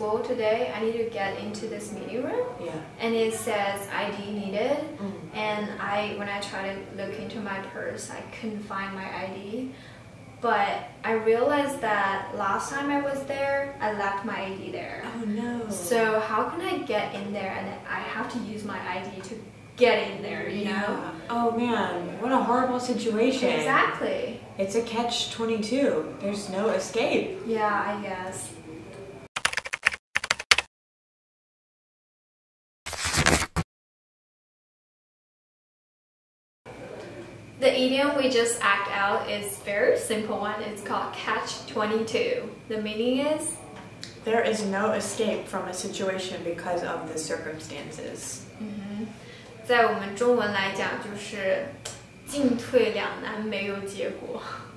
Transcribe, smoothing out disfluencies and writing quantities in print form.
school today. I need to get into this meeting room. Yeah. And it says ID needed. And when I tried to look into my purse, I couldn't find my ID. But I realized that last time I was there, I left my ID there. Oh no. So how can I get in there? And I have to use my ID to get in there, you know? Oh man, what a horrible situation. Exactly. It's a catch-22. There's no escape. Yeah, I guess. The idiom we just act out is a very simple one. It's called catch-22. The meaning is? There is no escape from a situation because of the circumstances. 在我们中文来讲就是进退两难，没有结果。